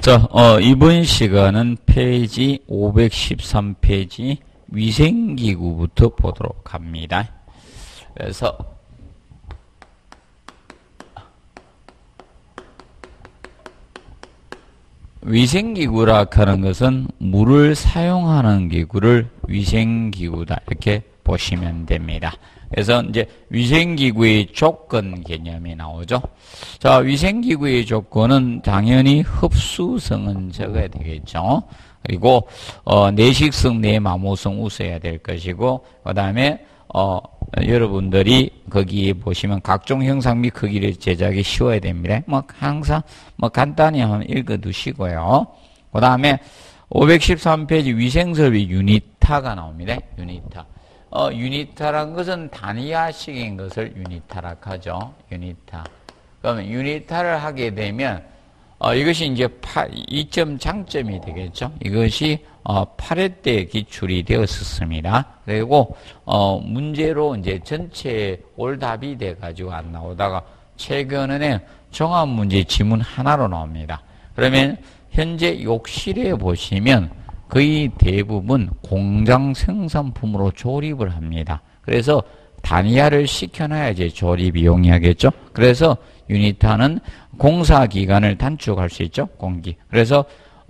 자, 이번 시간은 페이지 513페이지 위생기구부터 보도록 합니다. 그래서 위생기구라 하는 것은 물을 사용하는 기구를 위생기구다 이렇게 보시면 됩니다. 그래서 이제 위생기구의 조건 개념이 나오죠. 자, 위생기구의 조건은 당연히 흡수성은 적어야 되겠죠. 그리고 내식성, 내마모성 웃어야 될 것이고, 그 다음에 여러분들이 거기 보시면 각종 형상 및 크기를 제작이 쉬워야 됩니다. 항상 간단히 한번 읽어두시고요. 그 다음에 513페이지 위생설비 유니타가 나옵니다. 유니타. 유니타란 것은 단위화식인 것을 유니타라 하죠. 유니타. 그러면 유니타를 하게 되면, 이것이 이제 2점 장점이 되겠죠. 이것이 8회 때 기출이 되었었습니다. 그리고 문제로 이제 전체 올답이 돼가지고 안 나오다가 최근에 종합문제 지문 하나로 나옵니다. 그러면 현재 욕실에 보시면 거의 대부분 공장 생산품으로 조립을 합니다. 그래서 단위화를 시켜놔야지 조립이 용이하겠죠. 그래서 유니타는 공사 기간을 단축할 수 있죠. 공기. 그래서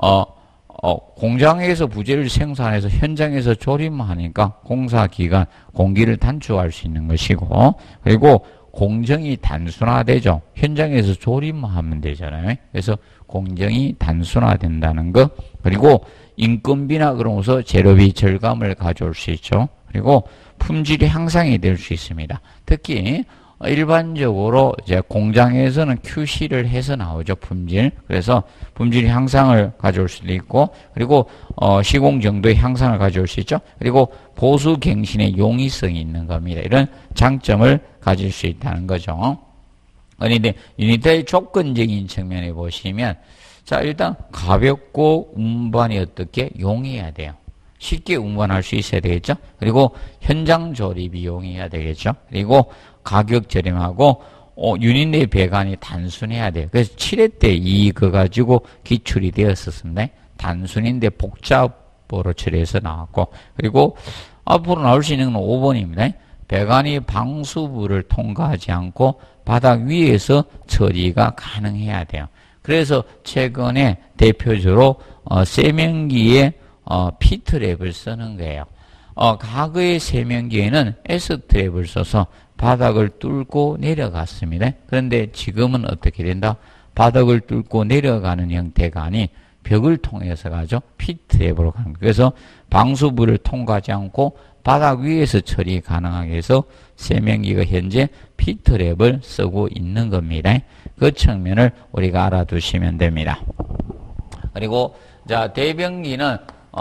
공장에서 부재를 생산해서 현장에서 조립만 하니까 공사 기간 공기를 단축할 수 있는 것이고, 그리고 공정이 단순화되죠. 현장에서 조립만 하면 되잖아요. 그래서 공정이 단순화된다는 것. 그리고 인건비나 그러면서 재료비 절감을 가져올 수 있죠. 그리고 품질이 향상이 될 수 있습니다. 특히 일반적으로 이제 공장에서는 QC를 해서 나오죠. 품질. 그래서 품질 향상을 가져올 수도 있고, 그리고 시공 정도의 향상을 가져올 수 있죠. 그리고 보수 갱신의 용이성이 있는 겁니다. 이런 장점을 가질 수 있다는 거죠. 그런데 유니타의 조건적인 측면에 보시면, 자, 일단 가볍고 운반이 어떻게 용이해야 돼요. 쉽게 운반할 수 있어야 되겠죠. 그리고 현장 조립이 용이해야 되겠죠. 그리고 가격 저렴하고 유닛 내 배관이 단순해야 돼요. 그래서 7회 때 이거 가지고 기출이 되었었습니다. 단순인데 복잡으로 처리해서 나왔고, 그리고 앞으로 나올 수 있는 건 5번입니다. 배관이 방수부를 통과하지 않고 바닥 위에서 처리가 가능해야 돼요. 그래서 최근에 대표적으로 세면기에 P트랩을 쓰는 거예요. 과거의 세면기에는 S트랩을 써서 바닥을 뚫고 내려갔습니다. 그런데 지금은 어떻게 된다? 바닥을 뚫고 내려가는 형태가 아닌 벽을 통해서 가죠. P트랩으로 가는 거예요. 그래서 방수부를 통과하지 않고 바닥 위에서 처리 가능하게 해서 세면기가 현재 P트랩을 쓰고 있는 겁니다. 그 측면을 우리가 알아두시면 됩니다. 그리고 자, 대변기는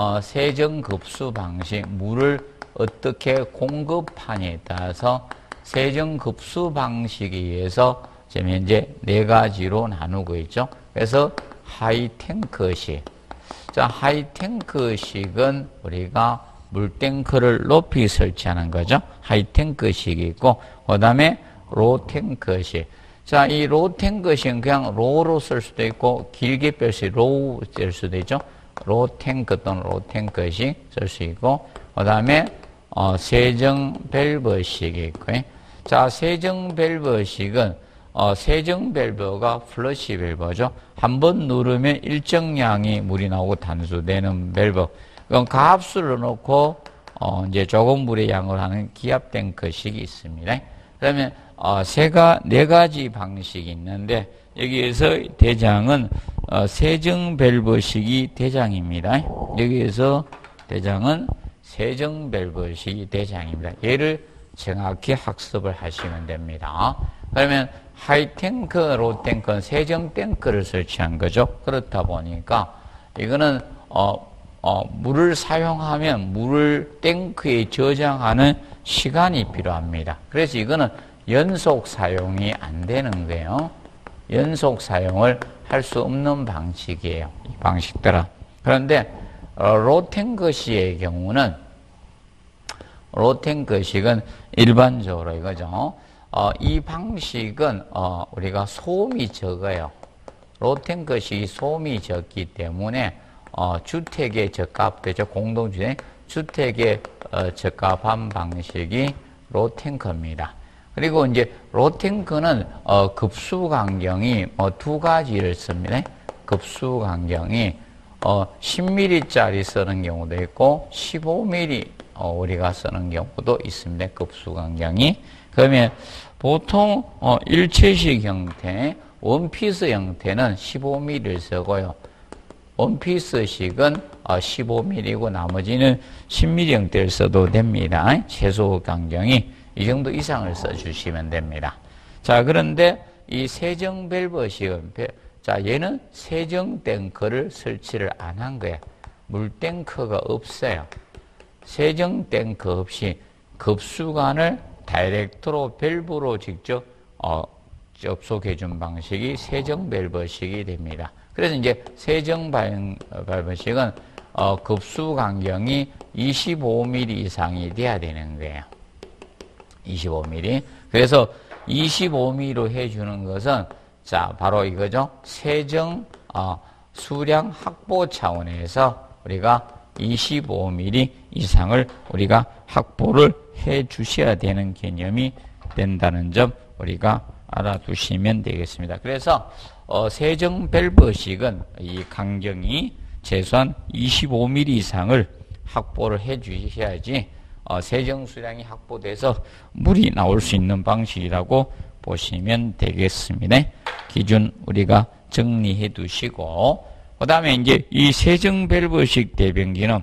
세정급수 방식, 물을 어떻게 공급하냐에 따라서 세정급수 방식에 의해서 지금 현재 4가지로 나누고 있죠. 그래서 하이탱크식. 자, 하이탱크식은 우리가 물탱크를 높이 설치하는 거죠. 하이탱크식이 있고, 그 다음에 로탱크식. 자, 이 로탱크식은 그냥 로로 쓸 수도 있고, 길게 뺄 수, 로우 쓸 수도 있죠. 로탱크 또는 로탱크식 쓸 수 있고, 그 다음에, 세정 밸브식이 있고요. 자, 세정 밸브식은, 세정 밸브가 플러시 밸브죠. 한번 누르면 일정량의 물이 나오고 단수되는 밸브. 그럼 가압수를 넣고, 이제 조금 물의 양을 하는 기압 탱크식이 있습니다. 그러면, 4가지 방식이 있는데, 여기에서 대장은, 세정 밸브식이 대장입니다. 여기에서 대장은 세정 밸브식이 대장입니다. 얘를 정확히 학습을 하시면 됩니다. 그러면, 하이탱크, 로탱크는 세정 탱크를 설치한 거죠. 그렇다 보니까, 이거는, 물을 사용하면 물을 탱크에 저장하는 시간이 필요합니다. 그래서 이거는 연속 사용이 안 되는 거예요. 연속 사용을 할 수 없는 방식이에요. 이 방식들은. 그런데 로탱크식의 경우는 로탱크식은 일반적으로 이거죠. 이 방식은 우리가 소음이 적어요. 로탱크식이 소음이 적기 때문에 주택에 적합되죠. 공동주택 주택에 적합한 방식이 로탱크입니다. 그리고 이제 로탱크는 급수 간격이 두 가지를 씁니다. 급수 간격이 10mm짜리 쓰는 경우도 있고 15mm 우리가 쓰는 경우도 있습니다. 급수 간격이. 그러면 보통 일체식 형태, 원피스 형태는 15mm를 쓰고요. 원피스식은 15mm고 나머지는 10mm 형태를 써도 됩니다. 최소 간격이 이 정도 이상을 써주시면 됩니다. 자, 그런데 이 세정 밸브식은 자, 얘는 세정 탱크를 설치를 안 한 거야. 물 탱크가 없어요. 세정 탱크 없이 급수관을 다이렉트로 밸브로 직접 접속해 준 방식이 세정 밸브식이 됩니다. 그래서 이제 세정 밸브식은 급수 간격이 25mm 이상이 돼야 되는 거예요. 25mm. 그래서 25mm로 해주는 것은 자, 바로 이거죠. 세정 수량 확보 차원에서 우리가 25mm 이상을 우리가 확보를 해 주셔야 되는 개념이 된다는 점 우리가 알아두시면 되겠습니다. 그래서 세정 밸브식은 이 간격이 최소한 25mm 이상을 확보를 해 주셔야지 세정 수량이 확보돼서 물이 나올 수 있는 방식이라고 보시면 되겠습니다. 기준 우리가 정리해 두시고, 그 다음에 이제 이 세정 밸브식 대변기는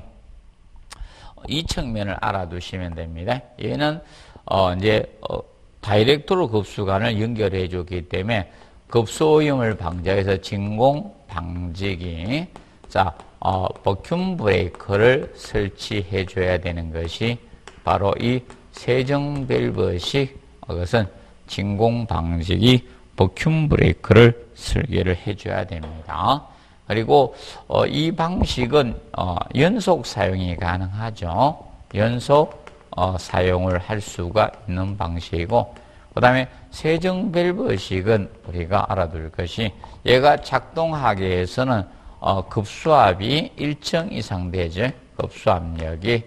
이 측면을 알아두시면 됩니다. 얘는 이제 다이렉트로 급수관을 연결해 주기 때문에 급수오염을 방지해서 진공 방지기, 자, 버큐um 브레이커를 설치해 줘야 되는 것이 바로 이 세정 밸브식, 그것은 진공 방지기 버큐um 브레이크를 설계를 해줘야 됩니다. 그리고 이 방식은 연속 사용이 가능하죠. 연속 사용을 할 수가 있는 방식이고, 그 다음에 세정 밸브식은 우리가 알아둘 것이 얘가 작동하기 위해서는 급수압이 일정 이상 되죠. 급수압력이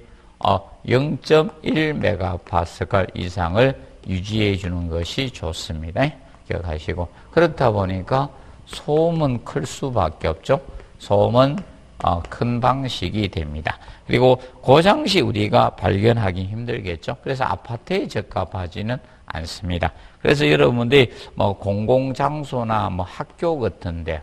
0.1MPa 이상을 유지해 주는 것이 좋습니다. 기억하시고. 그렇다 보니까 소음은 클 수밖에 없죠. 소음은 큰 방식이 됩니다. 그리고 고장 시 우리가 발견하기 힘들겠죠. 그래서 아파트에 적합하지는 않습니다. 그래서 여러분들이 공공장소나 학교 같은데,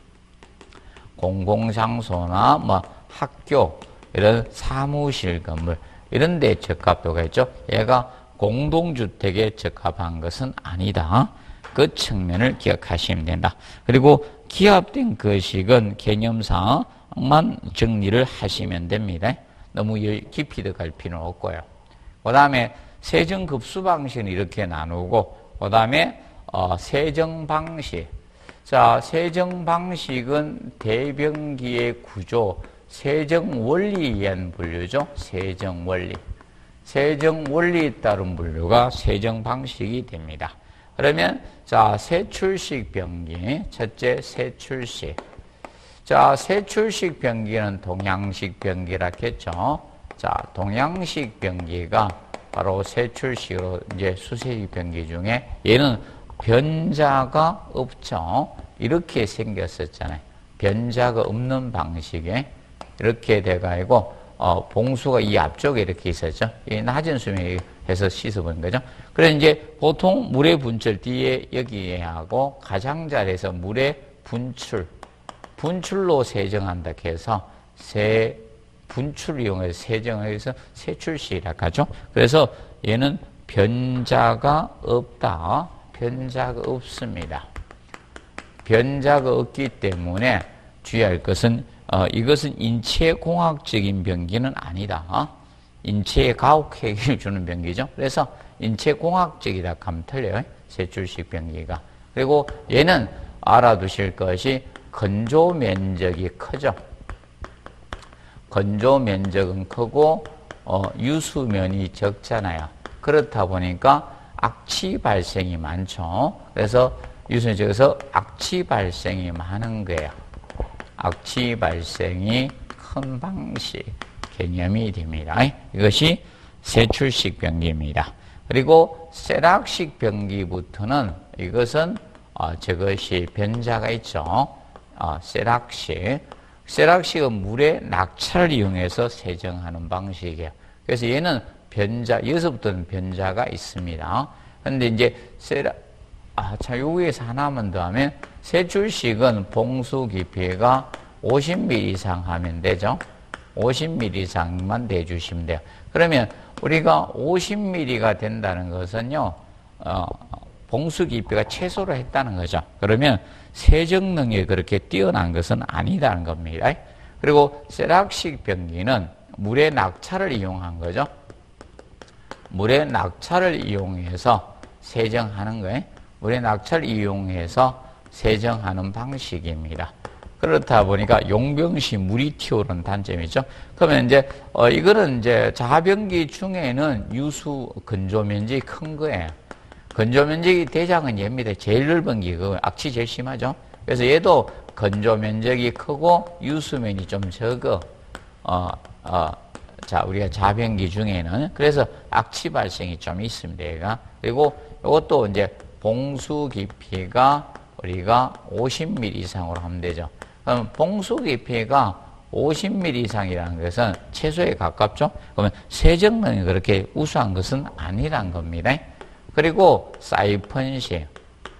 공공장소나 학교, 이런 사무실 건물, 이런 데 적합도가 있죠. 얘가 공동주택에 적합한 것은 아니다. 그 측면을 기억하시면 된다. 그리고 기압된 거식은 개념상만 정리를 하시면 됩니다. 너무 깊이 들어갈 필요는 없고요. 그 다음에 세정급수 방식은 이렇게 나누고, 그 다음에 세정 방식. 자, 세정 방식은 대변기의 구조, 세정 원리에 의한 분류죠. 세정 원리. 세정 원리에 따른 분류가 세정 방식이 됩니다. 그러면 자, 세출식 변기, 첫째 세출식. 자, 세출식 변기는 동양식 변기라 했죠. 자, 동양식 변기가 바로 세출식으로 이제 수세식 변기 중에 얘는 변자가 없죠. 이렇게 생겼었잖아요. 변자가 없는 방식에 이렇게 돼가지고 봉수가 이 앞쪽에 이렇게 있었죠. 이 낮은 수명에 해서 씻어보는 거죠. 그래서 이제 보통 물의 분출 뒤에 여기에 하고 가장자리에서 물의 분출로 세정한다 해서 분출을 이용해서 세정을 해서 세출식이라고 하죠. 그래서 얘는 변자가 없다. 변자가 없습니다. 변자가 없기 때문에 주의할 것은 이것은 인체공학적인 변기는 아니다. 인체에 가혹해를 주는 변기죠. 그래서 인체공학적이라 하면 틀려요. 세출식 변기가. 그리고 얘는 알아두실 것이 건조 면적이 크죠. 건조 면적은 크고 유수면이 적잖아요. 그렇다 보니까 악취 발생이 많죠. 그래서 유수면 적어서 악취 발생이 많은 거예요. 악취 발생이 큰 방식 개념이 됩니다. 이것이 세출식 변기입니다. 그리고 세락식 변기부터는 이것은 저것이 변자가 있죠. 세락식. 세락식은 물의 낙차를 이용해서 세정하는 방식이에요. 그래서 얘는 변자, 여기서부터는 변자가 있습니다. 근데 이제 자, 여기에서 하나만 더 하면, 세출식은 봉수 깊이가 50mm 이상 하면 되죠. 50mm 이상만 대주시면 돼요. 그러면 우리가 50mm가 된다는 것은요, 봉수 깊이가 최소로 했다는 거죠. 그러면 세정 능력이 그렇게 뛰어난 것은 아니다는 겁니다. 그리고 세락식 변기는 물의 낙차를 이용한 거죠. 물의 낙차를 이용해서 세정하는 거예요. 물의 낙차를 이용해서 세정하는 방식입니다. 그렇다 보니까 용병시 물이 튀어오르는 단점이죠. 그러면 이제 이거는 이제 자변기 중에는 유수 건조 면적이 큰 거예요. 건조 면적이 대장은 얘입니다. 제일 넓은 게 그 악취 제일 심하죠. 그래서 얘도 건조 면적이 크고 유수면이 좀 적어. 자, 우리가 자변기 중에는 그래서 악취 발생이 좀 있습니다. 얘가. 그리고 이것도 이제 봉수 깊이가 우리가 50mm 이상으로 하면 되죠. 그럼 봉수 깊이가 50mm 이상이라는 것은 최소에 가깝죠? 그러면 세정 능력이 그렇게 우수한 것은 아니란 겁니다. 그리고 사이펀식.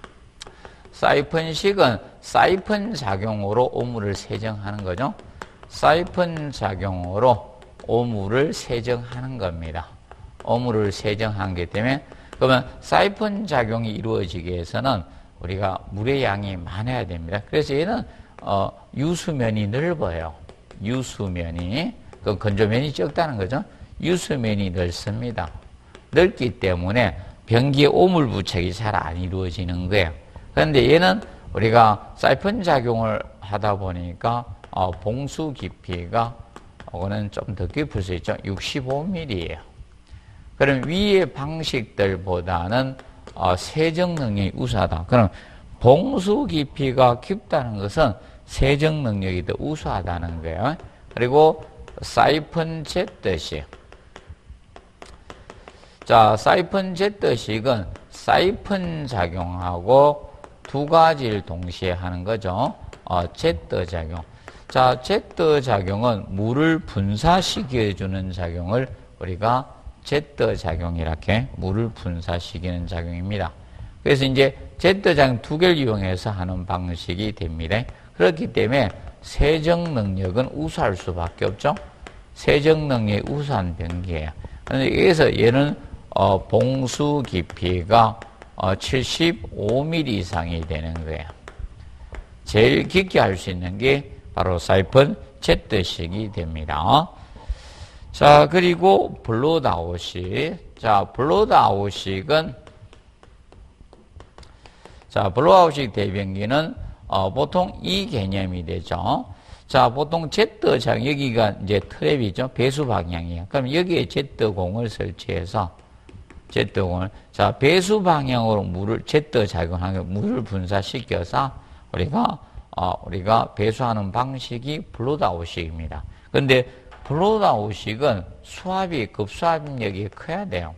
사이펀식은 사이펀 작용으로 오물을 세정하는 거죠. 사이펀 작용으로 오물을 세정하는 겁니다. 오물을 세정하기 때문에 그러면 사이펀 작용이 이루어지기 위해서는 우리가 물의 양이 많아야 됩니다. 그래서 얘는 유수면이 넓어요. 유수면이 그 건조면이 적다는 거죠. 유수면이 넓습니다. 넓기 때문에 변기에 오물 부착이 잘 안 이루어지는 거예요. 그런데 얘는 우리가 사이펀 작용을 하다 보니까 봉수 깊이가 이거는 좀 더 깊을 수 있죠. 65mm예요. 그럼 위의 방식들보다는 세정 능력이 우수하다. 그럼 봉수 깊이가 깊다는 것은 세정 능력이 더 우수하다는 거예요. 그리고 사이펀 제트식. 자, 사이펀 제트식은 사이펀 작용하고 두 가지를 동시에 하는 거죠. 제트 작용. 자, 제트 작용은 물을 분사시켜주는 작용을 우리가 제트 작용 이렇게 물을 분사시키는 작용입니다. 그래서 이제 제트 작용 두 개를 이용해서 하는 방식이 됩니다. 그렇기 때문에 세정 능력은 우수할 수밖에 없죠. 세정 능력이 우수한 변기예요. 그런데 여기서 얘는 봉수 깊이가 75mm 이상이 되는 거예요. 제일 깊게 할 수 있는 게 바로 사이펀 제트식이 됩니다. 자, 그리고 블로드아웃식. 자, 블로드아웃식은 블로드아웃식 대변기는 보통 이 개념이 되죠. 자, 보통 Z장, 여기가 이제 트랩이죠. 배수 방향이에요. 그럼 여기에 Z공을 설치해서, Z공을, 자, 배수 방향으로 물을, Z 작용하는 물을 분사시켜서 우리가 배수하는 방식이 블로드아웃식입니다. 근데 블로드아웃식은 수압이, 급수압력이 커야 돼요.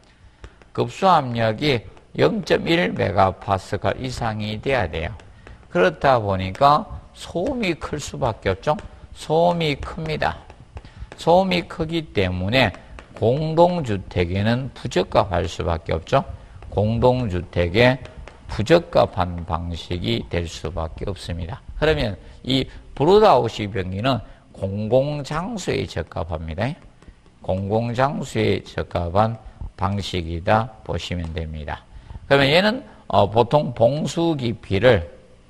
급수압력이 0.1MPa 이상이 돼야 돼요. 그렇다 보니까 소음이 클 수밖에 없죠. 소음이 큽니다. 소음이 크기 때문에 공동주택에는 부적합할 수밖에 없죠. 공동주택에 부적합한 방식이 될 수밖에 없습니다. 그러면 이 블로드아웃식 변기는 공공장소에 적합합니다. 공공장소에 적합한 방식이다 보시면 됩니다. 그러면 얘는 보통 봉수 깊이를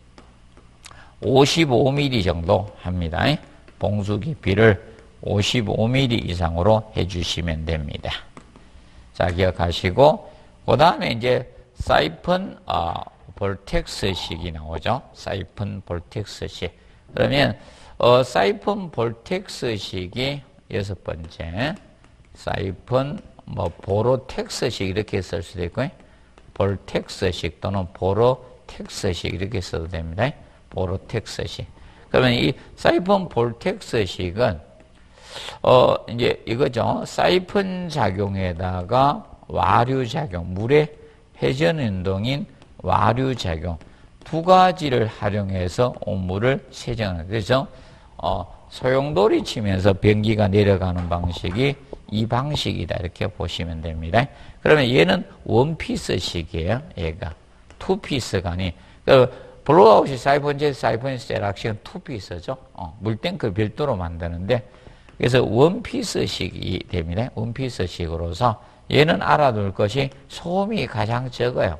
55mm 정도 합니다. 봉수 깊이를 55mm 이상으로 해주시면 됩니다. 자, 기억하시고, 그 다음에 이제 사이펀 볼텍스식이 나오죠. 사이펀 볼텍스식. 그러면 사이펀 볼텍스식이 여섯 번째, 사이펀 보로텍스식 이렇게 쓸 수도 있고요. 볼텍스식 또는 보로텍스식 볼텍스식 이렇게 써도 됩니다. 볼텍스식. 그러면 이 사이폰 볼텍스식은 이제 이거죠. 사이폰 작용에다가 와류 작용, 물의 회전 운동인 와류 작용 두 가지를 활용해서 온물을 세정하는. 그래서 소용돌이 치면서 변기가 내려가는 방식이 이 방식이다 이렇게 보시면 됩니다. 그러면 얘는 원피스식이에요. 얘가 투피스가 아니. 블로아웃이 사이폰제, 사이폰세락식은 투피스죠. 물탱크를 별도로 만드는데 그래서 원피스식이 됩니다. 원피스식으로서 얘는 알아둘 것이 소음이 가장 적어요.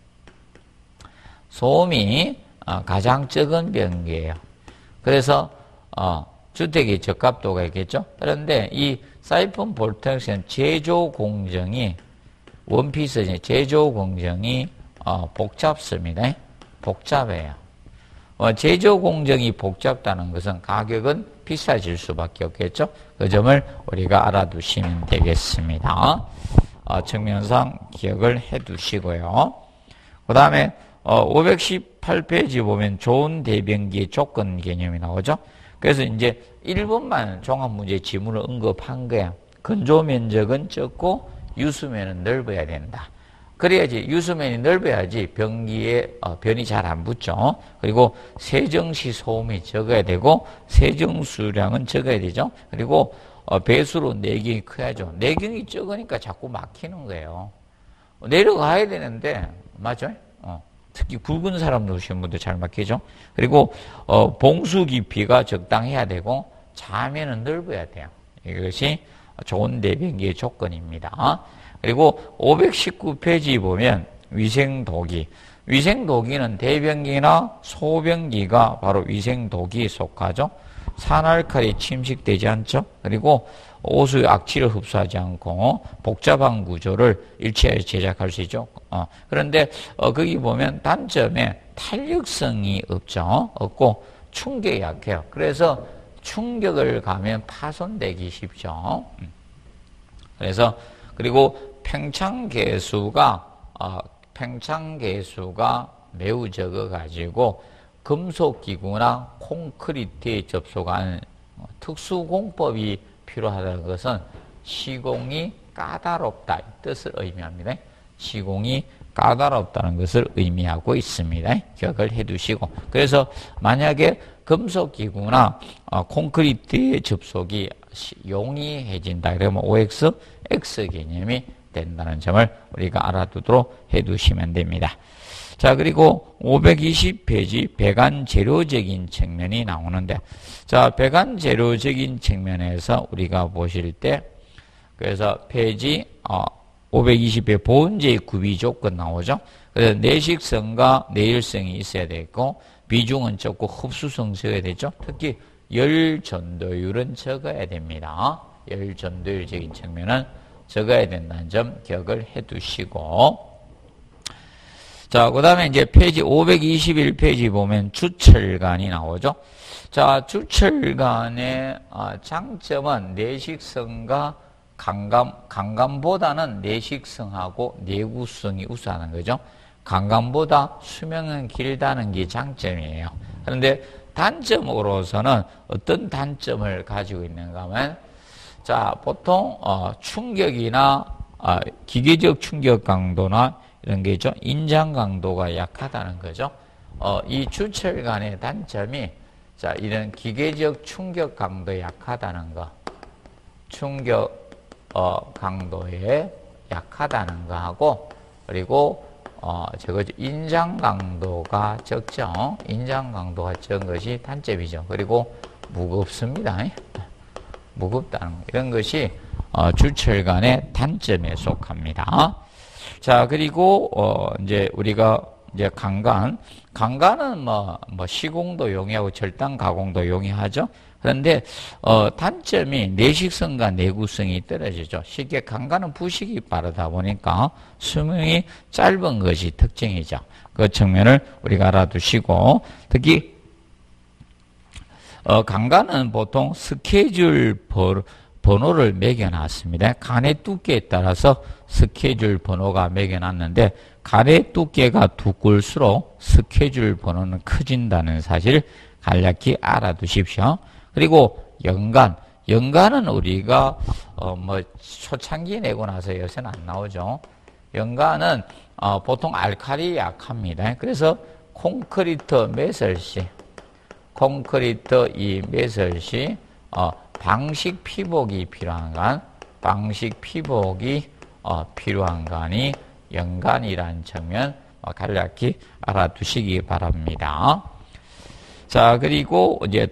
소음이 가장 적은 변기예요. 그래서 주택의 적합도가 있겠죠. 그런데 이 사이폰 볼텍스는 제조 공정이 원피스 제조 공정이 복잡습니다. 복잡해요. 제조 공정이 복잡다는 것은 가격은 비싸질 수밖에 없겠죠. 그 점을 우리가 알아두시면 되겠습니다. 측면상 기억을 해두시고요. 그 다음에 518페이지 보면 좋은 대변기의 조건 개념이 나오죠. 그래서 이제 1번만 종합문제 지문을 언급한 거야. 건조 면적은 적고 유수면은 넓어야 된다. 그래야지 유수면이 넓어야지 변기에 변이 잘 안 붙죠. 그리고 세정시 소음이 적어야 되고 세정수량은 적어야 되죠. 그리고 배수로 내경이 커야죠. 내경이 적으니까 자꾸 막히는 거예요. 내려가야 되는데 맞죠? 특히 굵은 사람 놓으시는 분들 잘 막히죠. 그리고 봉수 깊이가 적당해야 되고 자면은 넓어야 돼요. 이것이 좋은 대변기의 조건입니다. 그리고 519페이지 보면 위생도기. 위생도기는 대변기나 소변기가 바로 위생도기에 속하죠. 산알칼이 침식되지 않죠. 그리고 오수의 악취를 흡수하지 않고 복잡한 구조를 일체하여 제작할 수 있죠. 그런데 거기 보면 단점에 탄력성이 없죠. 없고 충격이 약해요. 그래서 충격을 가면 파손되기 쉽죠. 그래서 그리고 팽창계수가 매우 적어가지고 금속기구나 콘크리트에 접속하는 특수공법이 필요하다는 것은 시공이 까다롭다 이 뜻을 의미합니다. 시공이 까다롭다는 것을 의미하고 있습니다. 기억을 해두시고 그래서 만약에 금속기구나 콘크리트의 접속이 용이해진다 그러면 OX, X 개념이 된다는 점을 우리가 알아두도록 해두시면 됩니다. 자, 그리고 520페이지 배관 재료적인 측면이 나오는데, 자, 배관 재료적인 측면에서 우리가 보실 때, 그래서 페이지 520회 보온재의 구비 조건 나오죠. 그래서 내식성과 내열성이 있어야 되고, 비중은 적고 흡수성 적어야 되죠. 특히 열 전도율은 적어야 됩니다. 열 전도율적인 측면은 적어야 된다는 점 기억을 해 두시고. 자, 그 다음에 이제 페이지 521페이지 보면 주철관이 나오죠. 자, 주철관의 장점은 내식성과 강감보다는 내식성하고 내구성이 우수하는 거죠. 강감보다 수명은 길다는 게 장점이에요. 그런데 단점으로서는 어떤 단점을 가지고 있는가 하면 자, 보통 충격이나 기계적 충격 강도나 이런 게 있죠. 인장 강도가 약하다는 거죠. 이 주철관의 단점이 자, 이런 기계적 충격 강도에 약하다는 거. 충격 강도에 약하다는 거하고 그리고 저거죠. 인장 강도가 적죠. 인장 강도가 적은 것이 단점이죠. 그리고 무겁습니다. 무겁다는 거. 이런 것이 주철관의 단점에 속합니다. 자, 그리고 이제 우리가 이제 강간은 뭐 시공도 용이하고 절단 가공도 용이하죠. 그런데 단점이 내식성과 내구성이 떨어지죠. 쉽게 강간은 부식이 빠르다 보니까 수명이 짧은 것이 특징이죠. 그 측면을 우리가 알아두시고 특히 강간은 보통 스케줄 번호를 매겨놨습니다. 간의 두께에 따라서 스케줄 번호가 매겨놨는데 간의 두께가 두꺼울수록 스케줄 번호는 커진다는 사실 간략히 알아두십시오. 그리고 연간은 우리가 초창기에 내고 나서 요새는 안 나오죠. 연간은 보통 알칼리 약합니다. 그래서 콘크리트 매설시 방식 피복이 필요한 간이 연간이라는 측면 간략히 알아두시기 바랍니다. 자, 그리고 이제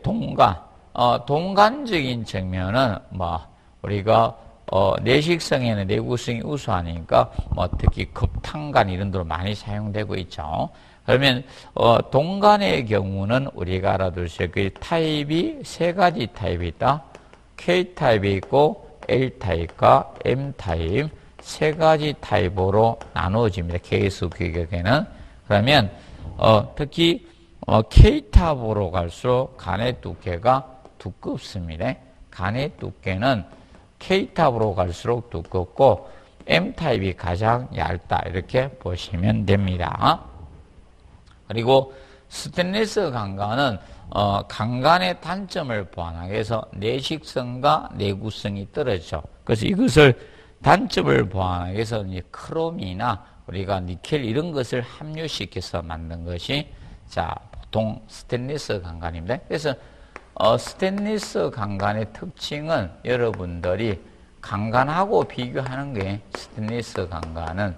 동간적인 측면은 우리가 내식성에는 내구성이 우수하니까 특히 급탄간 이런 데로 많이 사용되고 있죠. 그러면 동간의 경우는 우리가 알아둘 수 있고 타입이 세 가지 타입이 있다. K타입이 있고 L타입과 M타입 세 가지 타입으로 나누어집니다. 케이스 규격에는. 그러면 특히 K타입으로 갈수록 간의 두께가 두껍습니다. 간의 두께는 K타입으로 갈수록 두껍고 M타입이 가장 얇다 이렇게 보시면 됩니다. 그리고 스테인리스 강간은 강간의 단점을 보완하기 위해서 내식성과 내구성이 떨어져. 그래서 이것을 단점을 보완하기 위해서 이제 크롬이나 우리가 니켈 이런 것을 함유시켜서 만든 것이 보통 스테인리스 강간입니다. 그래서 스테인리스 강간의 특징은 여러분들이 강간하고 비교하는 게 스테인리스 강간은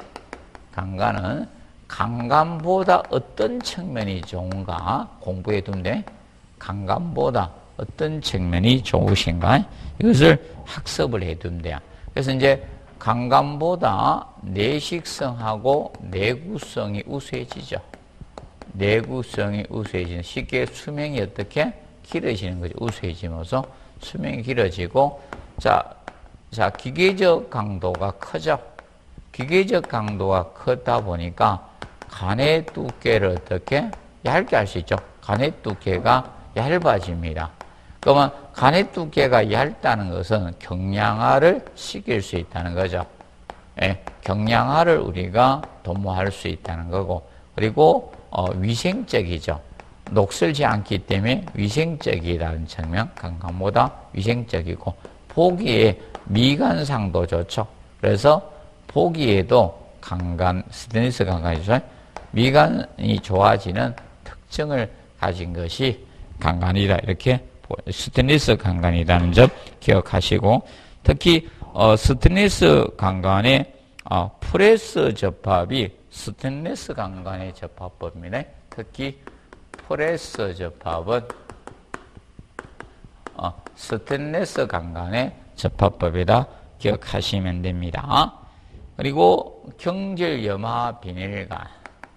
강간보다 어떤 측면이 좋은가 공부해 둔데 강간보다 어떤 측면이 좋으신가 이것을 학습을 해 둔대요. 그래서 이제 강간보다 내식성하고 내구성이 우수해지죠. 내구성이 우수해지는 쉽게 수명이 어떻게 길어지는 거죠. 우수해지면서 수명이 길어지고 자 기계적 강도가 크죠. 기계적 강도가 크다 보니까 간의 두께를 어떻게 얇게 할 수 있죠. 간의 두께가 얇아집니다. 그러면 간의 두께가 얇다는 것은 경량화를 시킬 수 있다는 거죠. 경량화를 우리가 도모할 수 있다는 거고 그리고 위생적이죠. 녹슬지 않기 때문에 위생적이라는 측면 강간보다 위생적이고 보기에 미간상도 좋죠. 그래서 보기에도 스테인리스 강간이죠. 미간이 좋아지는 특징을 가진 것이 강간이다. 이렇게 스테인리스 강간이라는 점 기억하시고 특히 스테인리스 강간의 프레스 접합이 스테인리스 강간의 접합법입니다. 특히 프레스 접합은 스테인리스 강간의 접합법이다. 기억하시면 됩니다. 그리고 경질염화 비닐간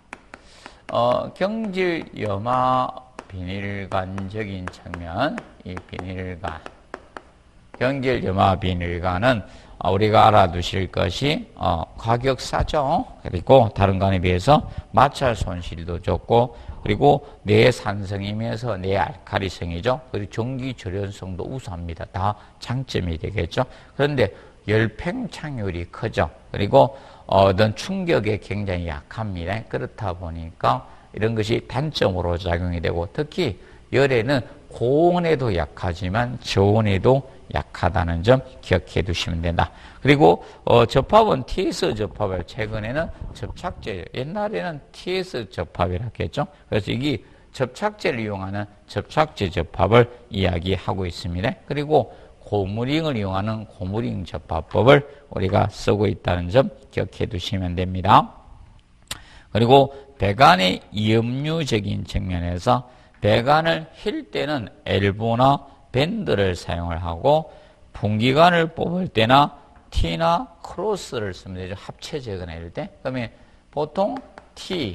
경질염화 비닐간적인 측면 이 비닐간 경질염화 비닐간은 우리가 알아두실 것이 가격 싸죠. 그리고 다른 간에 비해서 마찰 손실도 적고 그리고 내산성이면서 내알칼리성이죠. 그리고 전기 절연성도 우수합니다. 다 장점이 되겠죠. 그런데 열팽창률이 크죠. 그리고 어떤 충격에 굉장히 약합니다. 그렇다 보니까 이런 것이 단점으로 작용이 되고 특히 열에는 고온에도 약하지만 저온에도 약하다는 점 기억해 두시면 된다. 그리고 접합은 TS 접합을 최근에는 접착제, 옛날에는 TS 접합이라고 했죠. 그래서 이게 접착제를 이용하는 접착제 접합을 이야기하고 있습니다. 그리고 고무링을 이용하는 고무링 접합법을 우리가 쓰고 있다는 점 기억해 두시면 됩니다. 그리고 배관의 이음류적인 측면에서 배관을 힐 때는 엘보나 밴드를 사용을 하고 분기관을 뽑을 때나 T나 크로스를 쓰면 되죠. 합체적거나 이럴 때. 그러면 보통 T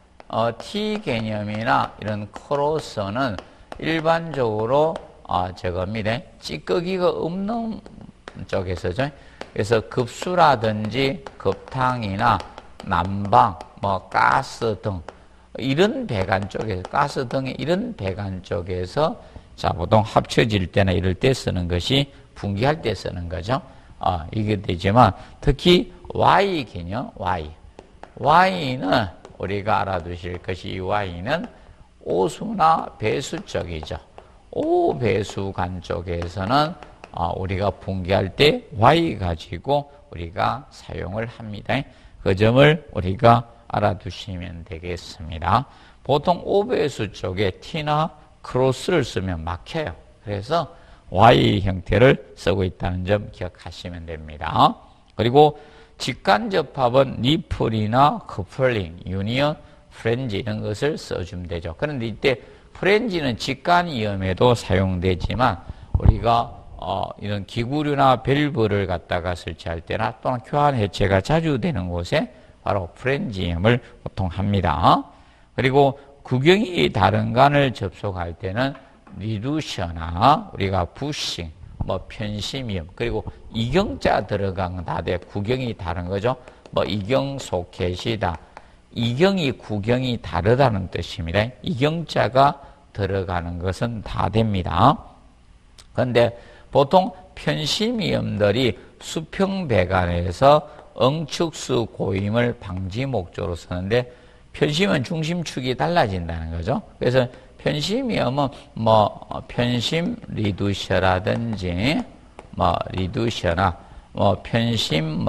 개념이나 이런 크로스는 일반적으로 저겁니다. 찌꺼기가 없는 쪽에서죠. 그래서 급수라든지 급탕이나 난방, 가스 등 이런 배관 쪽에서 가스 등의 이런 배관 쪽에서 보통 합쳐질 때나 이럴 때 쓰는 것이 분기할 때 쓰는 거죠. 이게 되지만 특히 Y 개념, Y는 우리가 알아두실 것이 이 Y는 오수나 배수 쪽이죠. 오배수관 쪽에서는 우리가 분기할 때 Y 가지고 우리가 사용을 합니다. 그 점을 우리가 알아두시면 되겠습니다. 보통 오배수 쪽에 T나 크로스를 쓰면 막혀요. 그래서 Y 형태를 쓰고 있다는 점 기억하시면 됩니다. 그리고 직간접합은 니플이나 커플링, 유니언, 프렌지 이런 것을 써주면 되죠. 그런데 이때 프렌지는 직간이염에도 사용되지만 우리가 이런 기구류나 밸브를 갖다가 설치할 때나 또는 교환 해체가 자주 되는 곳에 바로 프렌지염을 보통 합니다. 그리고 구경이 다른 간을 접속할 때는 리두셔나 우리가 부싱, 편심이염, 그리고 이경자 들어간 다돼 구경이 다른 거죠. 이경 소켓이다. 이경이 구경이 다르다는 뜻입니다. 이경자가 들어가는 것은 다 됩니다. 그런데 보통 편심이염들이 수평배관에서 응축수 고임을 방지 목적으로 쓰는데 편심은 중심축이 달라진다는 거죠. 그래서 편심이염은 편심 리두셔라든지 리두셔나 편심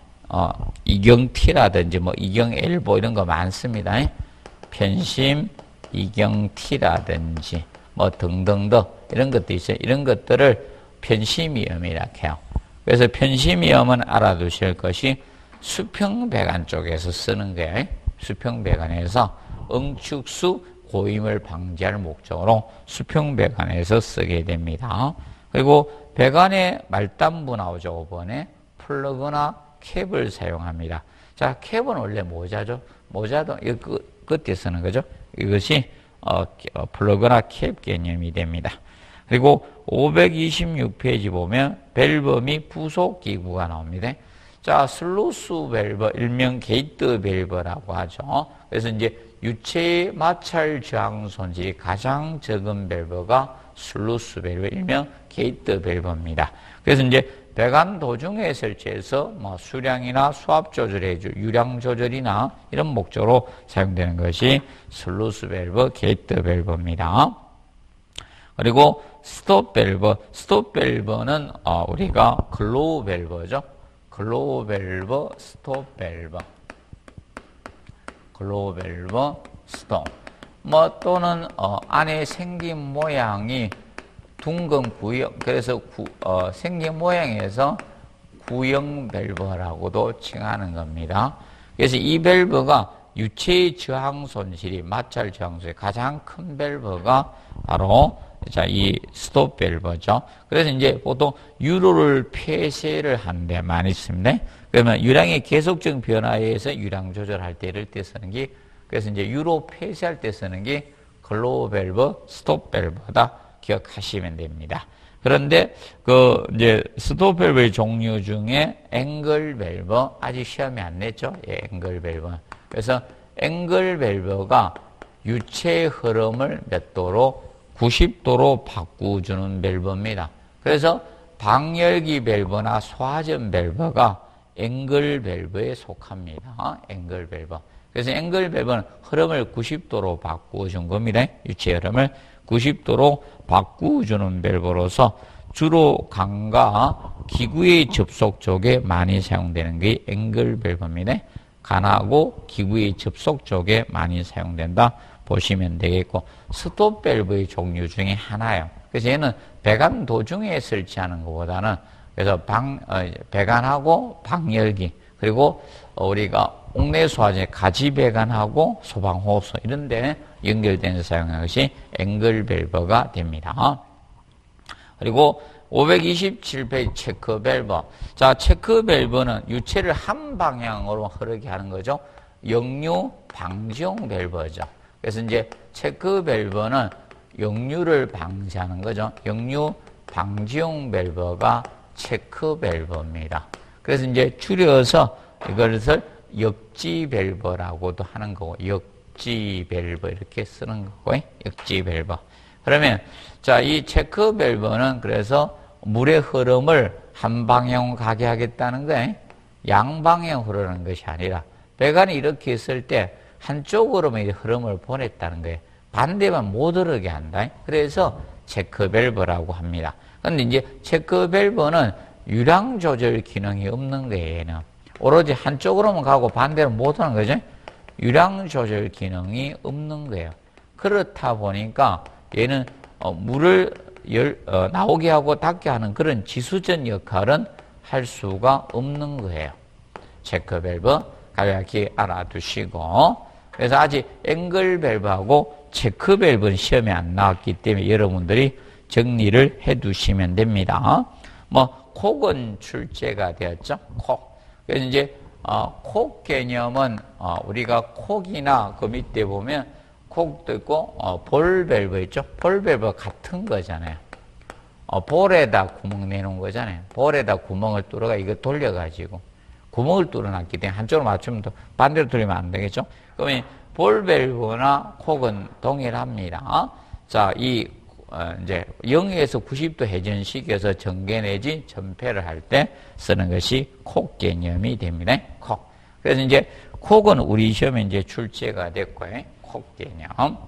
이경티라든지 이경엘보 이런 거 많습니다. 편심 이경티라든지 등등등 이런 것도 있어요. 이런 것들을 편심이염이라고 해요. 그래서 편심이염은 알아두실 것이 수평배관 쪽에서 쓰는 거예요. 수평배관에서 응축수 고임을 방지할 목적으로 수평배관에서 쓰게 됩니다. 그리고 배관에 말단부 나오죠. 5번에 플러그나 캡을 사용합니다. 자, 캡은 원래 모자죠. 모자도 이거 끝에 쓰는 거죠. 이것이 플러그나 캡 개념이 됩니다. 그리고 526페이지 보면 밸브 및 부속 기구가 나옵니다. 자, 슬루스 밸브, 일명 게이트 밸브라고 하죠. 그래서 이제 유체의 마찰 저항 손실이 가장 적은 밸브가 슬루스 밸브, 일명 게이트 밸브입니다. 그래서 이제 배관 도중에 설치해서 수량이나 수압 조절해줄 유량 조절이나 이런 목적으로 사용되는 것이 슬루스 밸브, 게이트 밸브입니다. 그리고 스톱 밸브, 스톱 밸브는 우리가 글로우 밸브죠. 글로우 밸브, 스톱 밸브, 글로우 밸브, 스톱. 또는 안에 생긴 모양이 둥근 구형, 그래서 생긴 모양에서 구형 밸브라고도 칭하는 겁니다. 그래서 이 밸브가 유체의 저항 손실이 마찰 저항 손실이 가장 큰 밸브가 바로 이 스톱 밸브죠. 그래서 이제 보통 유로를 폐쇄를 하는데 많이 씁니다. 그러면 유량의 계속적 변화에 의해서 유량 조절할 때 이럴 때 쓰는 게, 그래서 이제 유로 폐쇄할 때 쓰는 게 글로우 밸브, 스톱 밸브다 기억하시면 됩니다. 그런데 이제 스톱 밸브의 종류 중에 앵글 밸브, 아직 시험에 안 냈죠? 예, 앵글 밸브. 그래서 앵글 밸브가 유체의 흐름을 몇 도로? 90도로 바꾸주는 밸브입니다. 그래서 방열기 밸브나 소화전 밸브가 앵글 밸브에 속합니다. 앵글 밸브. 그래서 앵글 밸브는 흐름을 90도로 바꾸어준 겁니다. 유체 흐름을 90도로 바꾸어주는 밸브로서 주로 간과 기구의 접속 쪽에 많이 사용되는 게 앵글 밸브입니다. 간하고 기구의 접속 쪽에 많이 사용된다 보시면 되겠고, 스톱 밸브의 종류 중에 하나예요. 그래서 얘는 배관 도중에 설치하는 것보다는 그래서 배관하고 방열기, 그리고 우리가 옥내소화제 가지배관하고 소방호흡소 이런 데 연결돼서 사용하는 것이 앵글 밸브가 됩니다. 그리고 527페이지 체크 밸브. 자, 체크 밸브는 유체를 한 방향으로 흐르게 하는 거죠. 역류 방지용 밸브죠. 그래서 이제 체크 밸브는 역류를 방지하는 거죠. 역류 방지용 밸브가 체크 밸브입니다. 그래서 이제 줄여서 이것을 역지 밸브라고도 하는 거고, 역지 밸브 이렇게 쓰는 거고요. 역지 밸브. 그러면 자, 이 체크 밸브는 그래서 물의 흐름을 한 방향으로 가게 하겠다는 거예요. 양방향 흐르는 것이 아니라 배관이 이렇게 있을 때 한쪽으로만 이제 흐름을 보냈다는 거예요. 반대만 못 흐르게 한다. 그래서 체크 밸브라고 합니다. 근데 이제 체크 밸브는 유량 조절 기능이 없는 거예요, 얘는. 오로지 한쪽으로만 가고 반대로 못 하는 거죠. 유량 조절 기능이 없는 거예요. 그렇다 보니까 얘는 물을 나오게 하고 닫게 하는 그런 지수전 역할은 할 수가 없는 거예요. 체크 밸브 간략히 알아두시고. 그래서 아직 앵글 밸브하고 체크 밸브는 시험에 안 나왔기 때문에 여러분들이 정리를 해 두시면 됩니다. 콕은 출제가 되었죠. 콕. 그래서 이제 콕 개념은 우리가 콕이나 그 밑에 보면 콕도 있고 볼 밸브 있죠. 볼 밸브 같은 거잖아요. 볼에다 구멍 내놓은 거잖아요. 볼에다 구멍을 뚫어가 이거 돌려가지고 구멍을 뚫어놨기 때문에 한쪽으로 맞추면 또 반대로 돌리면 안 되겠죠. 그러면 볼 밸브나 콕은 동일합니다. 자, 이제 0에서 90도 회전식에서 전개 내지 전폐를 할 때 쓰는 것이 콕 개념이 됩니다. 콕. 그래서 이제 콕은 우리 시험에 이제 출제가 됐고요. 콕 개념.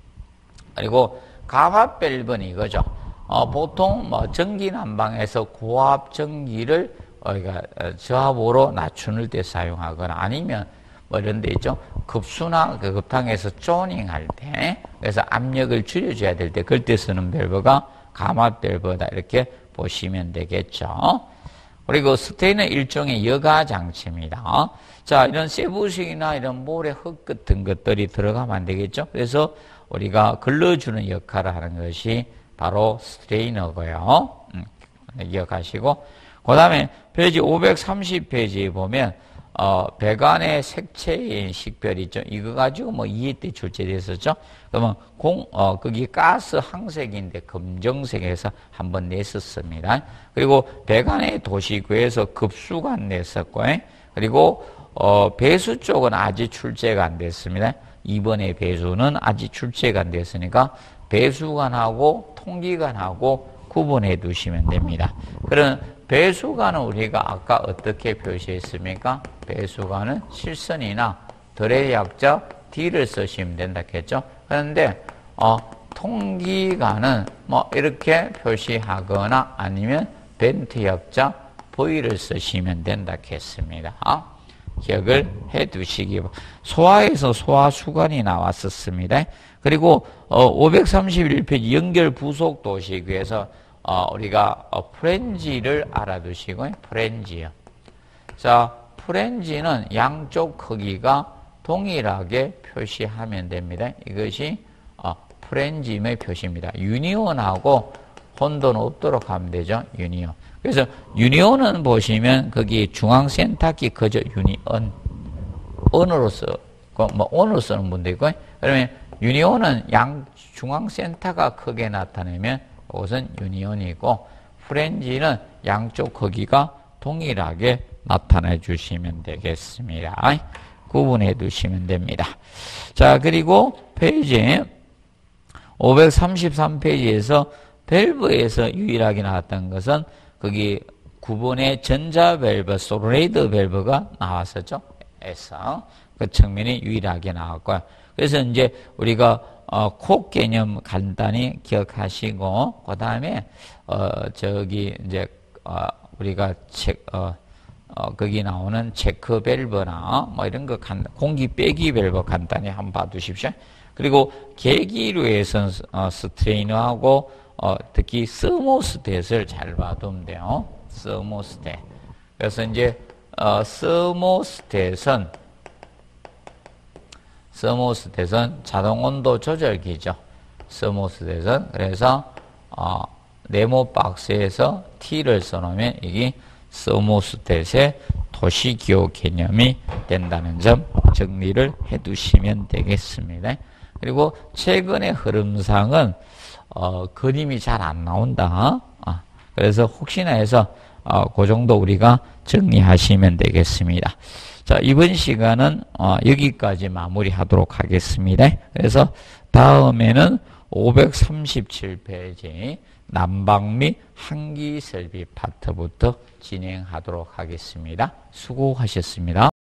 그리고 감압 밸브는 이거죠. 보통 전기 난방에서 고압 전기를 저압으로 낮추는 때 사용하거나 아니면 이런 데 있죠. 급수나 급탕에서 조닝할 때, 그래서 압력을 줄여줘야 될 때, 그럴 때 쓰는 밸브가 감압 밸브다. 이렇게 보시면 되겠죠. 그리고 스테인은 일종의 여가 장치입니다. 자, 이런 세부식이나 이런 모래 흙 같은 것들이 들어가면 안 되겠죠. 그래서 우리가 걸러주는 역할을 하는 것이 바로 스트레이너고요. 기억하시고. 그 다음에 페이지 530페이지에 보면 배관의 색채인 식별 있죠. 이거 가지고 2회 때 출제됐었죠. 그러면 거기 가스 항색인데 검정색에서 한번 냈었습니다. 그리고 배관의 도시구에서 급수관 냈었고, 그리고 배수 쪽은 아직 출제가 안 됐습니다. 이번에 배수는 아직 출제가 안 됐으니까 배수관하고 통기관하고 구분해 두시면 됩니다. 그럼 배수관은 우리가 아까 어떻게 표시했습니까? 배수관은 실선이나 덜의 약자 D를 쓰시면 된다 했죠. 그런데 통기관은 이렇게 표시하거나 아니면 벤트 약자 V를 쓰시면 된다 했습니다. 기억을 해 두시기 바랍니다. 소화에서 소화수관이 나왔었습니다. 그리고 531페이지 연결 부속 도시구에서 우리가 프렌지를 알아두시고, 프렌지요. 자, 프렌지는 양쪽 크기가 동일하게 표시하면 됩니다. 이것이 프렌지의 표시입니다. 유니온하고 혼돈 없도록 하면 되죠. 유니온. 그래서 유니온은 보시면 거기 중앙 센터키 그저 유니온. 언으로 언으로 쓰는 분도 있고, 그러면 유니온은 중앙 센터가 크게 나타내면 이것은 유니온이고, 프렌지는 양쪽 크기가 동일하게 나타내 주시면 되겠습니다. 구분해 두시면 됩니다. 자, 그리고 페이지 533페이지에서 밸브에서 유일하게 나왔던 것은 거기 9번의 전자 밸브, 소노레이드 밸브가 나왔었죠. 에서 그 측면이 유일하게 나왔고요. 그래서 이제 우리가 콕 개념 간단히 기억하시고, 그 다음에 저기 이제 우리가 거기 나오는 체크 밸브나 이런 거 공기 빼기 밸브 간단히 한번 봐두십시오. 그리고 계기류에서는 스트레이너하고 특히 서모스탯을 잘 봐두면 돼요. 서모스탯. 그래서 이제 서모스탯은 자동 온도 조절기죠. 서모스탯은. 그래서 네모 박스에서 T를 써놓으면 이게 서모스탯의 도시기호 개념이 된다는 점 정리를 해 두시면 되겠습니다. 그리고 최근의 흐름상은 그림이 잘 안 나온다. 그래서 혹시나 해서 그 정도 우리가 정리하시면 되겠습니다. 자, 이번 시간은 여기까지 마무리하도록 하겠습니다. 그래서 다음에는 537페이지 난방 및 한기 설비 파트부터 진행하도록 하겠습니다. 수고하셨습니다.